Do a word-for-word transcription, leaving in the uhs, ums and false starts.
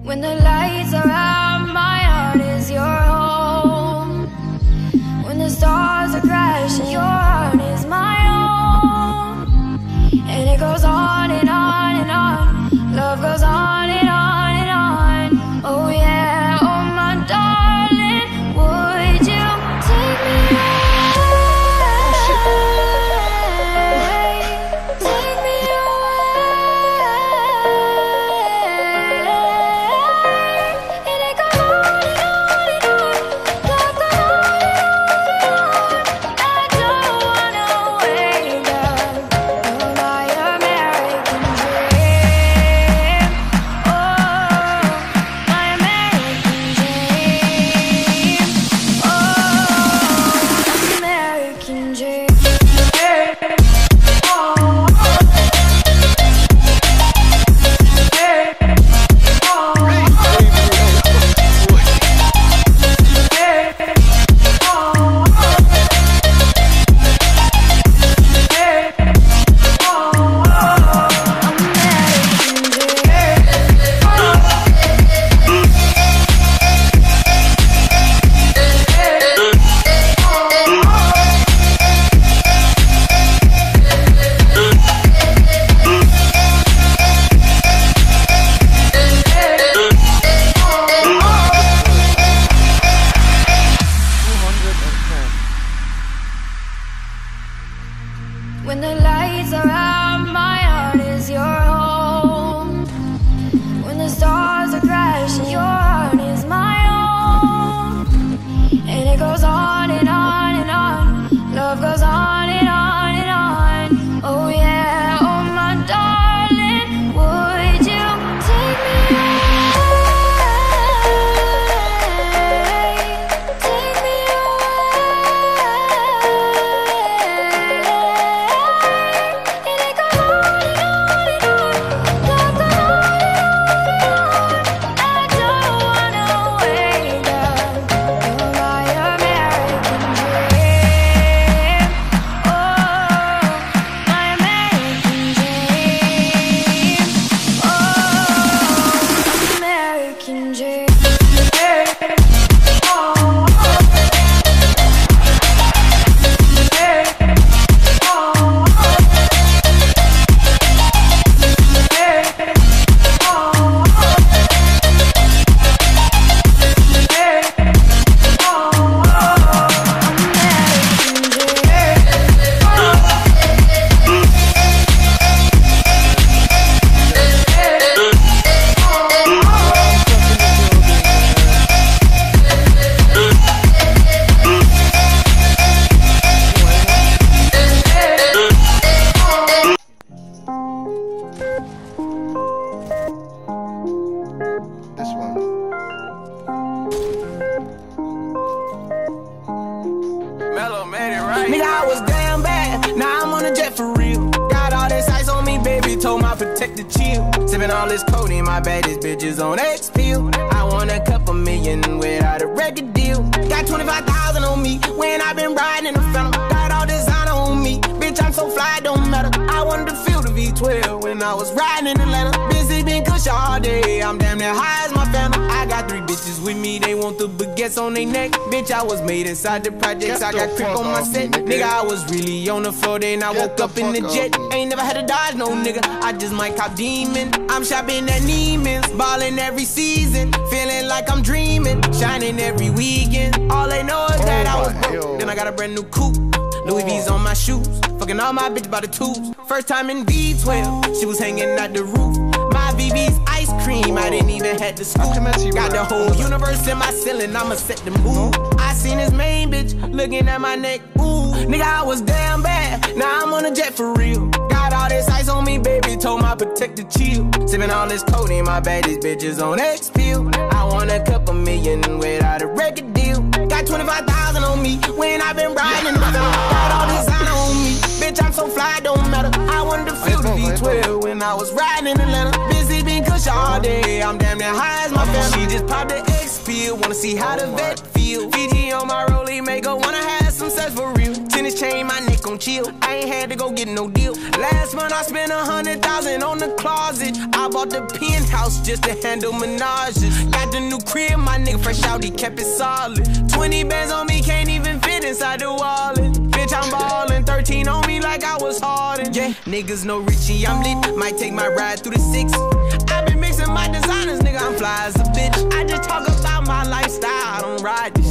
When the lights are out, my heart is your home. When the stars are crashing, your heart is my own. And it goes on and on and on. Love goes on and on and on. Oh yeah, oh my darling, would you take me away? Take me When the lights are out, my heart is your home. When the stars are crashing, your heart is my own. And it goes on and on and on. Love goes on and on and on. Oh yeah, oh my darling, would you take me away? Take me Nigga, I was damn bad, now I'm on a jet for real. Got all this ice on me, baby, told my protector chill. Sippin' all this codeine, my baddest bitches on X-Pill. I want a couple million without a record deal. Got twenty-five thousand on me when I been riding in the Phantom. Got all designer on me, bitch, I'm so fly, don't matter. I wanted to feel the V twelve when I was riding in Atlanta. Busy been kush all day, I'm damn near high as my Phantom. I got three bitches with me, they want the baguettes on their neck. Bitch, I was made inside the projects, I got crip on my set. Nigga, I was really on the floor, then I woke up in the jet. Ain't never had to dodge no nigga, I just might cop demon. I'm shopping at Neiman's, ballin' every season, feeling like I'm dreaming, shining every weekend. All they know is that I was broke, then I got a brand new coupe. Louis V's on my shoes, fucking all my bitches by the tubes. First time in V twelve, she was hanging at the roof. My V V's ice cream, I didn't even have to scoop. Got the whole universe in my ceiling, I'ma set the mood. I seen this main bitch looking at my neck, ooh. Nigga, I was damn bad, now I'm on a jet for real. Got all this ice on me, baby, told my protector chill. Sippin' all this codeine, my baddest bitches on X-Pill. I want a couple million without a record deal. Got twenty-five thousand on me when I been riding in the Phantom. Got all designer on me, bitch, I'm so fly, don't matter. I wanted to feel the V twelve when I was riding in Atlanta. Busy been kush all day, I'm damn near high as my family. She just popped the X-Pill, wanna see how the vet feel. chill. Fiji on my rollie, make her wanna have some sex for real. Tennis chain, my neck on chill. I ain't had to go get no deal. Last month I spent a hundred thousand on the closet. I bought the penthouse just to handle menages. Got the new crib, my nigga fresh out, he kept it solid. Twenty bands on me, can't even fit inside the wallet. Bitch, I'm ballin', thirteen on me like I was Harden. Yeah, niggas know Richie, I'm lit. Might take my ride through the six. I been mixing my designers, nigga, I'm fly as a bitch. I just talk about my lifestyle, I don't ride this